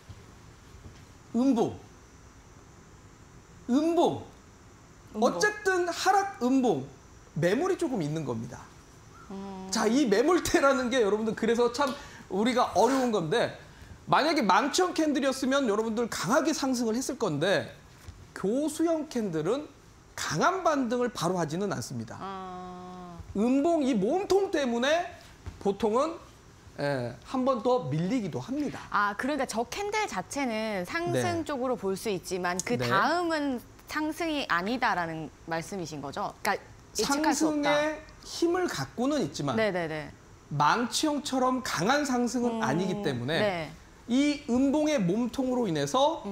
어쨌든 하락 음봉 매물이 조금 있는 겁니다. 자, 이 매물대라는 게 여러분들 그래서 참 우리가 어려운 건데, 만약에 망치형 캔들이었으면 여러분들 강하게 상승을 했을 건데 교수형 캔들은 강한 반등을 바로 하지는 않습니다. 음봉 이 몸통 때문에 보통은 한 번 더 밀리기도 합니다. 그러니까 저 캔들 자체는 상승 네. 쪽으로 볼 수 있지만 그 네. 다음은 상승이 아니다라는 말씀이신 거죠? 그러니까 예측할 수 없다. 상승의 힘을 갖고는 있지만 네네네. 망치형처럼 강한 상승은 아니기 때문에 네. 이 음봉의 몸통으로 인해서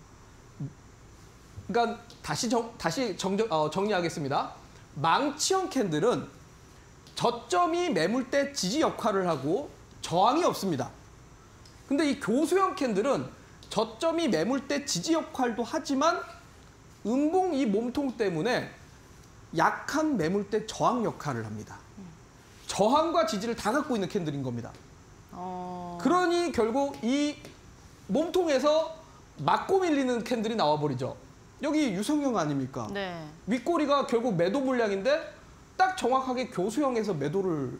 그러니까 다시 정리하겠습니다. 망치형 캔들은 저점이 매물대 지지 역할을 하고 저항이 없습니다. 근데 이 교수형 캔들은 저점이 매물대 지지 역할도 하지만 음봉 이 몸통 때문에 약한 매물대 저항 역할을 합니다. 저항과 지지를 다 갖고 있는 캔들인 겁니다. 그러니 결국 이 몸통에서 맞고 밀리는 캔들이 나와버리죠. 여기 유성형 아닙니까? 네. 윗꼬리가 결국 매도 물량인데 딱 정확하게 교수형에서 매도를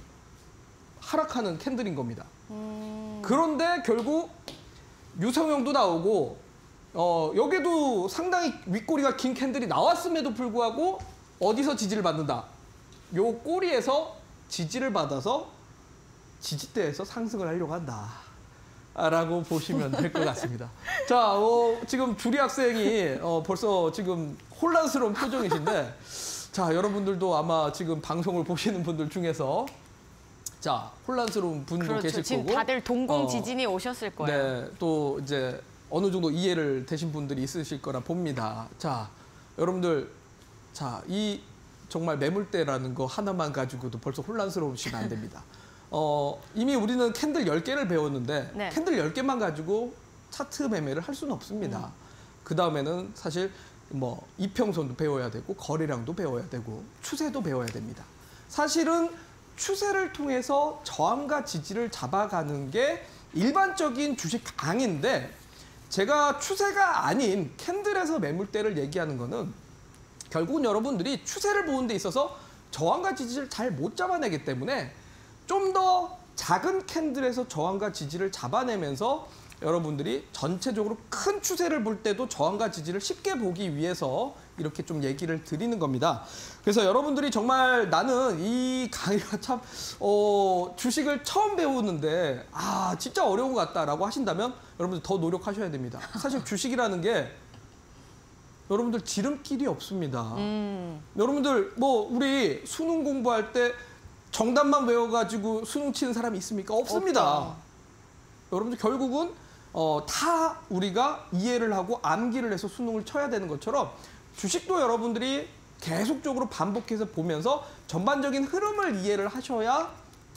하락하는 캔들인 겁니다. 그런데 결국 유성형도 나오고 여기도 상당히 윗꼬리가 긴 캔들이 나왔음에도 불구하고 어디서 지지를 받는다? 요 꼬리에서 지지를 받아서 지지대에서 상승을 하려고 한다. 라고 보시면 될 것 같습니다. 자, 지금 주리 학생이 벌써 지금 혼란스러운 표정이신데, 자, 여러분들도 아마 지금 방송을 보시는 분들 중에서 자, 혼란스러운 분도 그렇죠. 계실 지금 거고, 다들 동공 지진이 오셨을 거예요. 네, 또 이제 어느 정도 이해를 되신 분들이 있으실 거라 봅니다. 자, 여러분들, 자, 이 정말 매물대라는 거 하나만 가지고도 벌써 혼란스러우시면 안 됩니다. 이미 우리는 캔들 10개를 배웠는데 네. 캔들 10개만 가지고 차트 매매를 할 수는 없습니다. 그 다음에는 사실 뭐 이평선도 배워야 되고 거래량도 배워야 되고 추세도 배워야 됩니다. 사실은 추세를 통해서 저항과 지지를 잡아가는 게 일반적인 주식 강의인데, 제가 추세가 아닌 캔들에서 매물대를 얘기하는 거는 결국은 여러분들이 추세를 보는 데 있어서 저항과 지지를 잘 못 잡아내기 때문에 좀 더 작은 캔들에서 저항과 지지를 잡아내면서 여러분들이 전체적으로 큰 추세를 볼 때도 저항과 지지를 쉽게 보기 위해서 이렇게 좀 얘기를 드리는 겁니다. 그래서 여러분들이 정말 나는 이 강의가 참 주식을 처음 배우는데 진짜 어려운 것 같다라고 하신다면 여러분들 더 노력하셔야 됩니다. 사실 주식이라는 게 여러분들 지름길이 없습니다. 여러분들 뭐 우리 수능 공부할 때 정답만 외워가지고 수능 치는 사람이 있습니까? 없습니다. 없죠. 여러분들 결국은 다 우리가 이해를 하고 암기를 해서 수능을 쳐야 되는 것처럼 주식도 여러분들이 계속적으로 반복해서 보면서 전반적인 흐름을 이해를 하셔야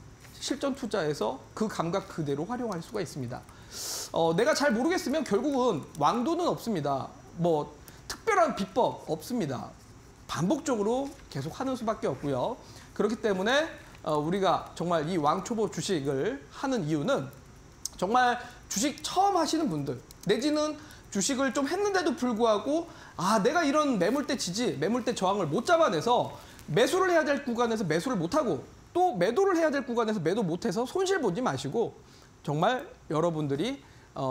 실전 투자에서 그 감각 그대로 활용할 수가 있습니다. 내가 잘 모르겠으면 결국은 왕도는 없습니다. 뭐 특별한 비법 없습니다. 반복적으로 계속 하는 수밖에 없고요. 그렇기 때문에 우리가 정말 이 왕초보 주식을 하는 이유는 정말 주식 처음 하시는 분들 내지는 주식을 좀 했는데도 불구하고 내가 이런 매물대 지지, 매물대 저항을 못 잡아내서 매수를 해야 될 구간에서 매수를 못하고 또 매도를 해야 될 구간에서 매도 못해서 손실 보지 마시고 정말 여러분들이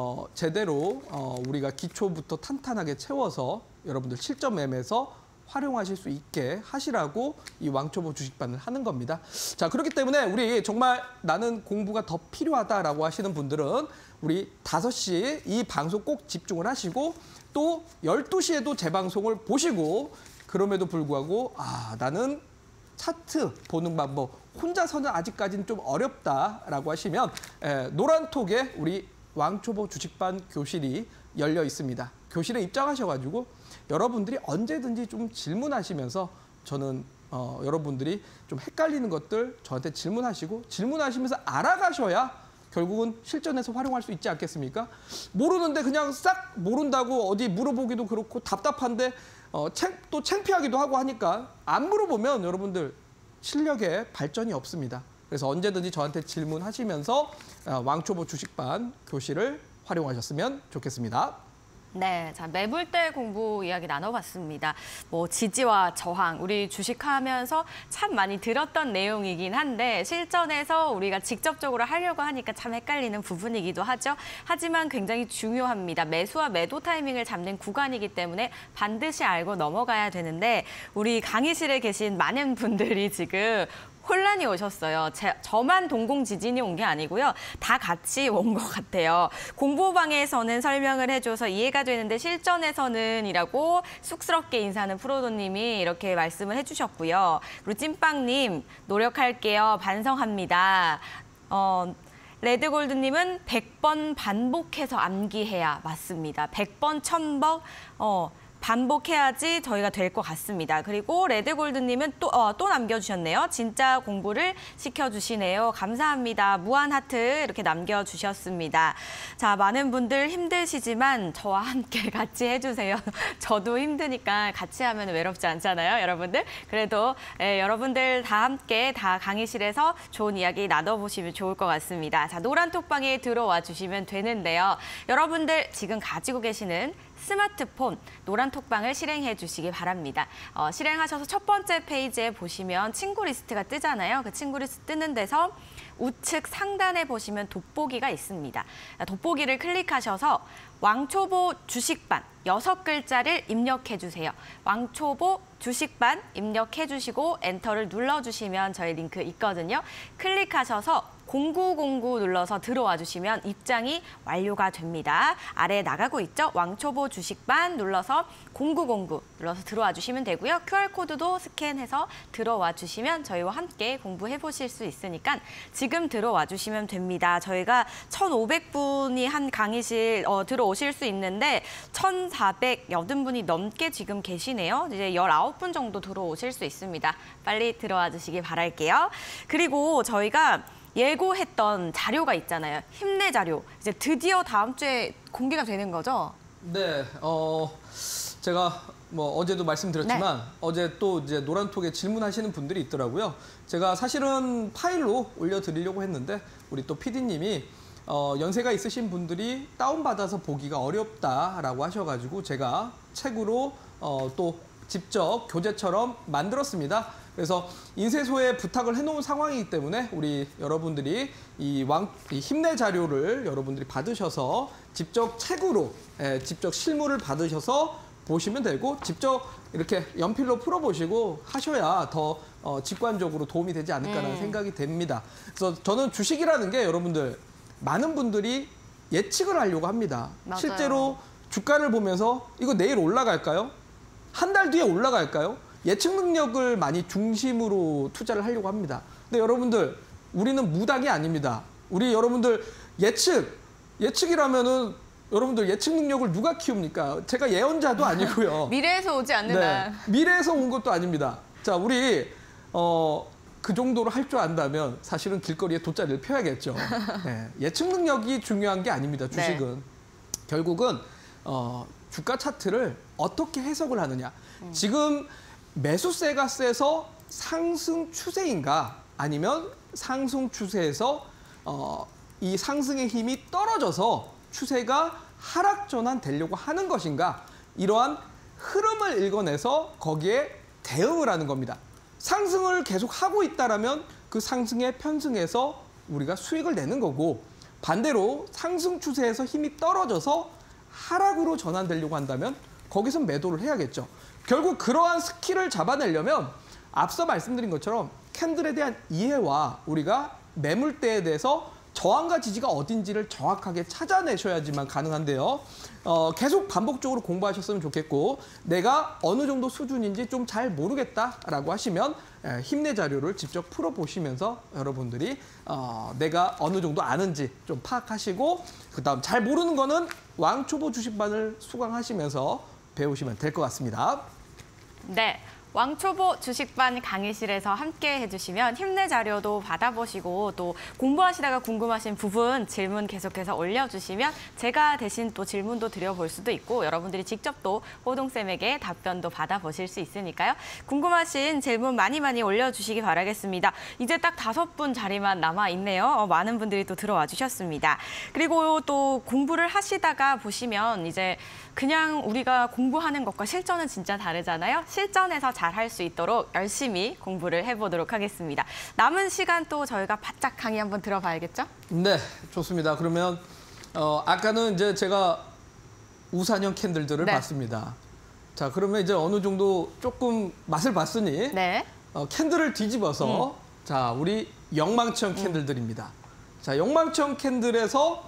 제대로 우리가 기초부터 탄탄하게 채워서 여러분들 실전 매매에서 활용하실 수 있게 하시라고 이 왕초보 주식반을 하는 겁니다. 자, 그렇기 때문에 우리 정말 나는 공부가 더 필요하다라고 하시는 분들은 우리 5시 이 방송 꼭 집중을 하시고 또 12시에도 재방송을 보시고 그럼에도 불구하고 나는 차트 보는 방법 혼자서는 아직까지는 좀 어렵다라고 하시면 노란톡에 우리 왕초보 주식반 교실이 열려 있습니다. 교실에 입장하셔가지고 여러분들이 언제든지 좀 질문하시면서 저는 여러분들이 좀 헷갈리는 것들 저한테 질문하시고 질문하시면서 알아가셔야 결국은 실전에서 활용할 수 있지 않겠습니까? 모르는데 그냥 싹 모른다고 어디 물어보기도 그렇고 답답한데 또 창피하기도 하고 하니까 안 물어보면 여러분들 실력에 발전이 없습니다. 그래서 언제든지 저한테 질문하시면서 왕초보 주식반 교실을 활용하셨으면 좋겠습니다. 네, 자, 매물대 공부 이야기 나눠봤습니다. 뭐 지지와 저항, 우리 주식하면서 참 많이 들었던 내용이긴 한데 실전에서 우리가 직접적으로 하려고 하니까 참 헷갈리는 부분이기도 하죠. 하지만 굉장히 중요합니다. 매수와 매도 타이밍을 잡는 구간이기 때문에 반드시 알고 넘어가야 되는데 우리 강의실에 계신 많은 분들이 지금 혼란이 오셨어요. 저만 동공지진이 온 게 아니고요. 다 같이 온 것 같아요. 공부방에서는 설명을 해줘서 이해가 되는데 실전에서는 이라고 쑥스럽게 인사하는 프로도님이 이렇게 말씀을 해주셨고요. 그리고 찐빵님 노력할게요. 반성합니다. 레드골드님은 100번 반복해서 암기해야 맞습니다. 100번, 1000번 반복해야지 저희가 될 것 같습니다. 그리고 레드골드님은 또 남겨주셨네요. 진짜 공부를 시켜주시네요. 감사합니다. 무한하트 이렇게 남겨주셨습니다. 자, 많은 분들 힘드시지만 저와 함께 같이 해주세요. 저도 힘드니까 같이 하면 외롭지 않잖아요, 여러분들. 그래도 여러분들 다 함께 다 강의실에서 좋은 이야기 나눠보시면 좋을 것 같습니다. 자, 노란톡방에 들어와 주시면 되는데요. 여러분들 지금 가지고 계시는 스마트폰 노란톡방을 실행해 주시기 바랍니다. 실행하셔서 첫 번째 페이지에 보시면 친구 리스트가 뜨잖아요. 그 친구 리스트 뜨는 데서 우측 상단에 보시면 돋보기가 있습니다. 돋보기를 클릭하셔서 왕초보 주식반 6글자를 입력해 주세요. 왕초보 주식반 입력해 주시고 엔터를 눌러주시면 저희 링크 있거든요. 클릭하셔서 0909 눌러서 들어와 주시면 입장이 완료가 됩니다. 아래에 나가고 있죠? 왕초보 주식반 눌러서 0909 눌러서 들어와 주시면 되고요. QR코드도 스캔해서 들어와 주시면 저희와 함께 공부해 보실 수 있으니까 지금 들어와 주시면 됩니다. 저희가 1,500분이 한 강의실 들어오실 수 있는데 1,480분이 넘게 지금 계시네요. 이제 19분 정도 들어오실 수 있습니다. 빨리 들어와 주시기 바랄게요. 그리고 저희가 예고했던 자료가 있잖아요. 힘내 자료. 이제 드디어 다음 주에 공개가 되는 거죠? 네, 제가 뭐 어제도 말씀드렸지만 네. 어제 또 이제 노란톡에 질문하시는 분들이 있더라고요. 제가 사실은 파일로 올려드리려고 했는데 우리 또 PD님이 연세가 있으신 분들이 다운받아서 보기가 어렵다라고 하셔가지고 제가 책으로 또 직접 교재처럼 만들었습니다. 그래서 인쇄소에 부탁을 해놓은 상황이기 때문에 우리 여러분들이 이 힘내 자료를 여러분들이 받으셔서 직접 책으로 직접 실물을 받으셔서 보시면 되고 직접 이렇게 연필로 풀어보시고 하셔야 더 직관적으로 도움이 되지 않을까라는 생각이 됩니다. 그래서 저는 주식이라는 게 여러분들 많은 분들이 예측을 하려고 합니다. 맞아요. 실제로 주가를 보면서 이거 내일 올라갈까요? 한 달 뒤에 올라갈까요? 예측 능력을 많이 중심으로 투자를 하려고 합니다. 근데 여러분들 우리는 무당이 아닙니다. 우리 여러분들 예측 예측이라면은 여러분들 예측 능력을 누가 키웁니까? 제가 예언자도 아니고요. 미래에서 오지 않는다. 네, 미래에서 온 것도 아닙니다. 자, 우리 그 정도로 할 줄 안다면 사실은 길거리에 돗자리를 펴야겠죠. 네, 예측 능력이 중요한 게 아닙니다. 주식은. 네. 결국은 주가 차트를 어떻게 해석을 하느냐. 지금 매수세가 세서 상승 추세인가 아니면 상승 추세에서 이 상승의 힘이 떨어져서 추세가 하락 전환되려고 하는 것인가. 이러한 흐름을 읽어내서 거기에 대응을 하는 겁니다. 상승을 계속 하고 있다라면 그 상승에 편승해서 우리가 수익을 내는 거고, 반대로 상승 추세에서 힘이 떨어져서 하락으로 전환되려고 한다면 거기서 매도를 해야겠죠. 결국 그러한 스킬을 잡아내려면 앞서 말씀드린 것처럼 캔들에 대한 이해와 우리가 매물대에 대해서 저항과 지지가 어딘지를 정확하게 찾아내셔야지만 가능한데요. 계속 반복적으로 공부하셨으면 좋겠고, 내가 어느 정도 수준인지 좀 잘 모르겠다라고 하시면 힘내 자료를 직접 풀어보시면서 여러분들이 내가 어느 정도 아는지 좀 파악하시고, 그다음 잘 모르는 거는 왕초보 주식반을 수강하시면서 배우시면 될 것 같습니다. 네. 왕초보 주식반 강의실에서 함께 해주시면 힘내 자료도 받아보시고, 또 공부하시다가 궁금하신 부분 질문 계속해서 올려주시면 제가 대신 또 질문도 드려볼 수도 있고, 여러분들이 직접 또 호동쌤에게 답변도 받아보실 수 있으니까요. 궁금하신 질문 많이 올려주시기 바라겠습니다. 이제 딱 5분 자리만 남아있네요. 많은 분들이 또 들어와 주셨습니다. 그리고 또 공부를 하시다가 보시면 이제 그냥 우리가 공부하는 것과 실전은 진짜 다르잖아요. 실전에서 잘 할 수 있도록 열심히 공부를 해보도록 하겠습니다. 남은 시간 또 저희가 바짝 강의 한번 들어봐야겠죠? 네, 좋습니다. 그러면 아까는 이제 제가 우산형 캔들들을 네. 봤습니다. 자, 그러면 이제 어느 정도 조금 맛을 봤으니 네. 캔들을 뒤집어서 자, 우리 영망청 캔들들입니다. 자, 영망청 캔들에서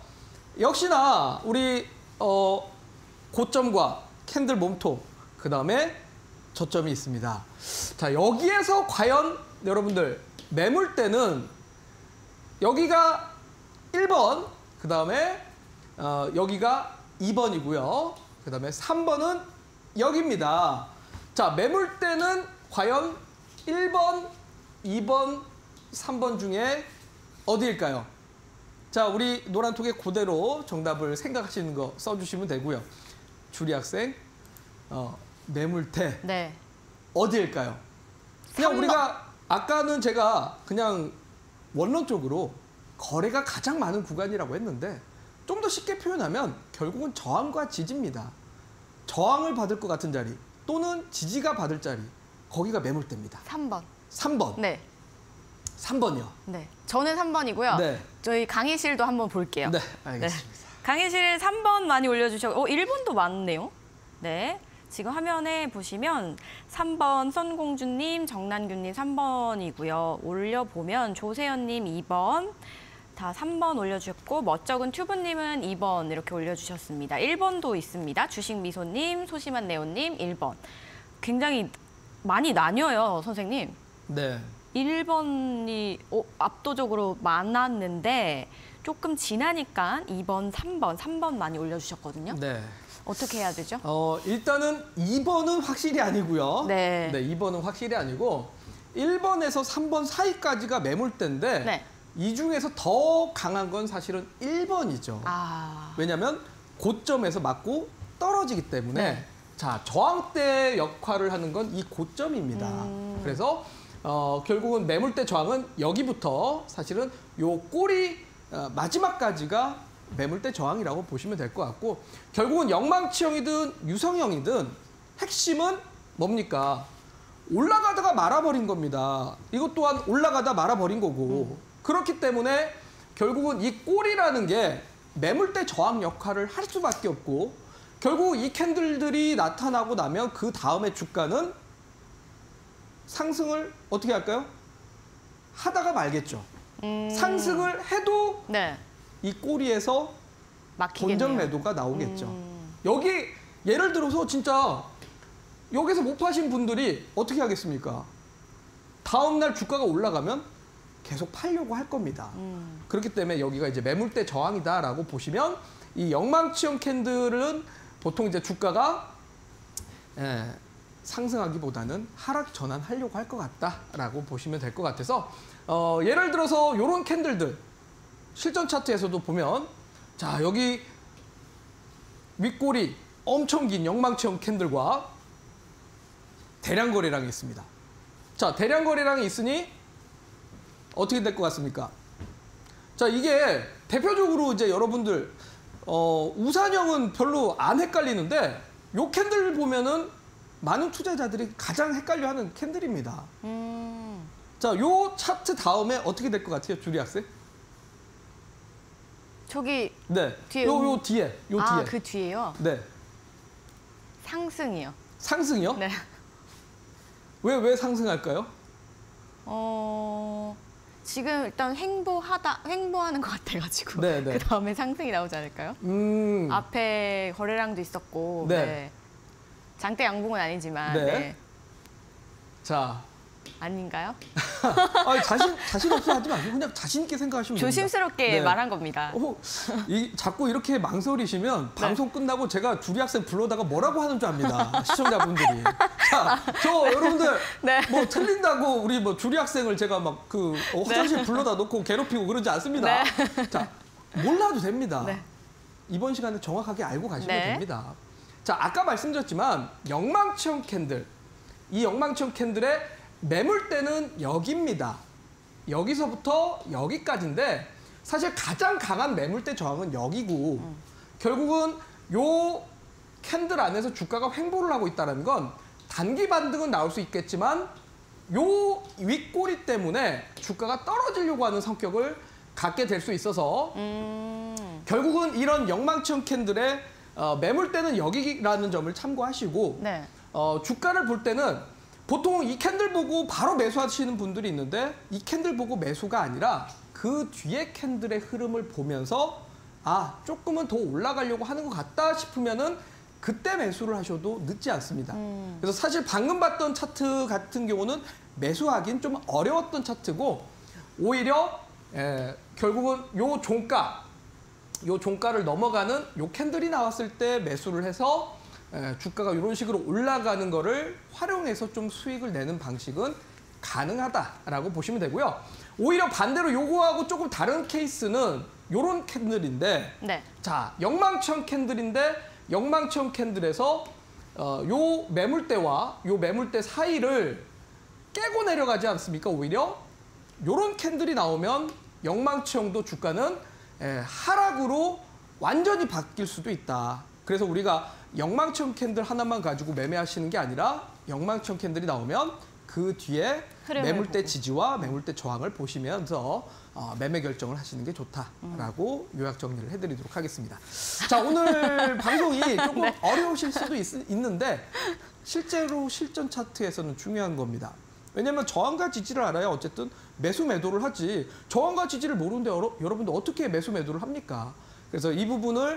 역시나 우리 고점과 캔들 몸통, 그다음에 저점이 있습니다. 자, 여기에서 과연 여러분들 매물대는 여기가 1번, 그다음에 여기가 2번이고요. 그다음에 3번은 여기입니다. 자, 매물대는 과연 1번, 2번, 3번 중에 어디일까요? 자, 우리 노란톡에 그대로 정답을 생각하시는 거 써주시면 되고요. 주리 학생, 매물대 네. 어디일까요? 그냥 3번. 우리가 아까는 제가 그냥 원론적으로 거래가 가장 많은 구간이라고 했는데, 좀 더 쉽게 표현하면 결국은 저항과 지지입니다. 저항을 받을 것 같은 자리 또는 지지가 받을 자리, 거기가 매물대입니다. 3번. 3번. 네. 3번이요. 네. 저는 3번이고요. 네. 저희 강의실도 한번 볼게요. 네, 알겠습니다. 강의실 3번 많이 올려주셨고, 1번도 많네요. 네. 지금 화면에 보시면 3번 선공주님, 정난규님 3번이고요. 올려보면 조세현님 2번, 다 3번 올려주셨고, 멋쩍은 튜브님은 2번 이렇게 올려주셨습니다. 1번도 있습니다. 주식미소님, 소심한 네오님 1번. 굉장히 많이 나뉘어요, 선생님. 네. 1번이 압도적으로 많았는데 조금 지나니까 2번, 3번 많이 올려주셨거든요. 네. 어떻게 해야 되죠? 일단은 2번은 확실히 아니고요. 네. 2번은 확실히 아니고 1번에서 3번 사이까지가 매물대인데 네. 이 중에서 더 강한 건 사실은 1번이죠. 아, 왜냐하면 고점에서 맞고 떨어지기 때문에 네. 자, 저항대 역할을 하는 건 이 고점입니다. 그래서 결국은 매물대 저항은 여기부터 사실은 요 꼬리 마지막까지가 매물대 저항이라고 보시면 될 것 같고, 결국은 영망치형이든 유성형이든 핵심은 뭡니까? 올라가다가 말아버린 겁니다. 이것 또한 올라가다 말아버린 거고, 그렇기 때문에 결국은 이 꼬리라는 게 매물대 저항 역할을 할 수밖에 없고, 결국 이 캔들들이 나타나고 나면 그 다음에 주가는 상승을 어떻게 할까요? 하다가 말겠죠. 상승을 해도 네. 이 꼬리에서 막히겠네요. 본전 매도가 나오겠죠. 여기 예를 들어서 진짜 여기서 못 파신 분들이 어떻게 하겠습니까? 다음 날 주가가 올라가면 계속 팔려고 할 겁니다. 그렇기 때문에 여기가 이제 매물대 저항이다라고 보시면 이 영망치형 캔들은 보통 이제 주가가 상승하기보다는 하락 전환하려고 할 것 같다라고 보시면 될 것 같아서 예를 들어서 이런 캔들들 실전 차트에서도 보면 자 여기 윗꼬리 엄청 긴 영망치형 캔들과 대량 거래량이 있습니다. 자 대량 거래량이 있으니 어떻게 될 것 같습니까? 자 이게 대표적으로 이제 여러분들 우산형은 별로 안 헷갈리는데 요 캔들 보면은 많은 투자자들이 가장 헷갈려하는 캔들입니다. 자, 요 차트 다음에 어떻게 될 것 같아요, 주리 학생? 저기 네, 뒤에 요 뒤에, 요 뒤에. 그 뒤에요? 네, 상승이요. 상승이요? 네. 왜 상승할까요? 지금 일단 횡보하는 것 같아가지고 네. 그 다음에 상승이 나오지 않을까요? 앞에 거래량도 있었고 네. 네. 장대 양봉은 아니지만 네. 네. 자, 아닌가요? 자신 없어 하지 마시고 그냥 자신 있게 생각하시면 됩니다. 조심스럽게 네. 말한 겁니다. 자꾸 이렇게 망설이시면 방송 끝나고 제가 주리 학생 불러다가 뭐라고 하는 줄 압니다. 시청자분들이. 자, 여러분들 네. 뭐 틀린다고 우리 뭐 주리 학생을 제가 막 화장실 불러다 놓고 괴롭히고 그러지 않습니다. 네. 자, 몰라도 됩니다. 네. 이번 시간에 정확하게 알고 가시면 네. 됩니다. 자, 아까 말씀드렸지만 영망치형 캔들, 이 영망치형 캔들의 매물대는 여기입니다. 여기서부터 여기까지인데 사실 가장 강한 매물대 저항은 여기고 결국은 요 캔들 안에서 주가가 횡보를 하고 있다는 건 단기 반등은 나올 수 있겠지만 요 윗꼬리 때문에 주가가 떨어지려고 하는 성격을 갖게 될 수 있어서 결국은 이런 영망치형 캔들의 매물대는 여기라는 점을 참고하시고 네. 주가를 볼 때는 보통 이 캔들 보고 바로 매수하시는 분들이 있는데 이 캔들 보고 매수가 아니라 그 뒤에 캔들의 흐름을 보면서 조금은 더 올라가려고 하는 것 같다 싶으면은 그때 매수를 하셔도 늦지 않습니다. 그래서 사실 방금 봤던 차트 같은 경우는 매수하기는 좀 어려웠던 차트고 오히려 결국은 요 종가를 넘어가는 요 캔들이 나왔을 때 매수를 해서 주가가 이런 식으로 올라가는 거를 활용해서 좀 수익을 내는 방식은 가능하다라고 보시면 되고요. 오히려 반대로 요거하고 조금 다른 케이스는 요런 캔들인데 네. 자, 영망치형 캔들인데 영망치형 캔들에서 요 매물대와 요 매물대 사이를 깨고 내려가지 않습니까? 오히려 요런 캔들이 나오면 영망치형도 주가는 하락으로 완전히 바뀔 수도 있다. 그래서 우리가 영망치형 캔들 하나만 가지고 매매하시는 게 아니라 영망치형 캔들이 나오면 그 뒤에 매물대 보고. 지지와 매물대 저항을 보시면서 매매 결정을 하시는 게 좋다라고 요약 정리를 해드리도록 하겠습니다. 자, 오늘 방송이 조금 네. 어려우실 수도 있는데 실제로 실전 차트에서는 중요한 겁니다. 왜냐하면 저항과 지지를 알아야 어쨌든 매수 매도를 하지 저항과 지지를 모르는데 여러분들 어떻게 매수 매도를 합니까? 그래서 이 부분을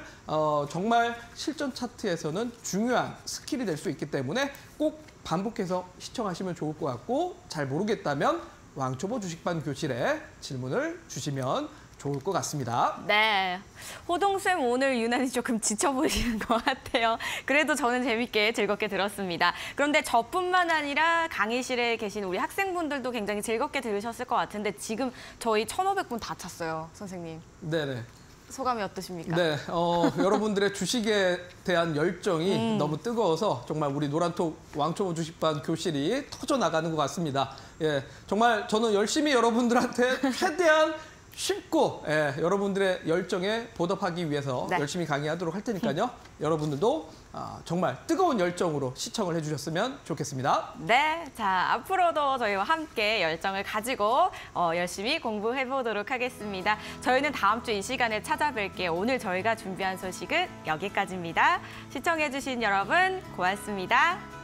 정말 실전 차트에서는 중요한 스킬이 될 수 있기 때문에 꼭 반복해서 시청하시면 좋을 것 같고 잘 모르겠다면 왕초보 주식반 교실에 질문을 주시면 좋을 것 같습니다. 네. 호동쌤 오늘 유난히 조금 지쳐 보이시는 것 같아요. 그래도 저는 재밌게 즐겁게 들었습니다. 그런데 저뿐만 아니라 강의실에 계신 우리 학생분들도 굉장히 즐겁게 들으셨을 것 같은데 지금 저희 1,500분 다 찼어요, 선생님. 네네. 소감이 어떠십니까? 네, 여러분들의 주식에 대한 열정이 너무 뜨거워서 정말 우리 노란톡 왕초보 주식반 교실이 터져 나가는 것 같습니다. 예, 정말 저는 열심히 여러분들한테 최대한 쉽고 여러분들의 열정에 보답하기 위해서 네. 열심히 강의하도록 할 테니까요. 여러분들도 정말 뜨거운 열정으로 시청을 해주셨으면 좋겠습니다. 네, 자 앞으로도 저희와 함께 열정을 가지고 열심히 공부해 보도록 하겠습니다. 저희는 다음 주 이 시간에 찾아뵐게요. 오늘 저희가 준비한 소식은 여기까지입니다. 시청해 주신 여러분 고맙습니다.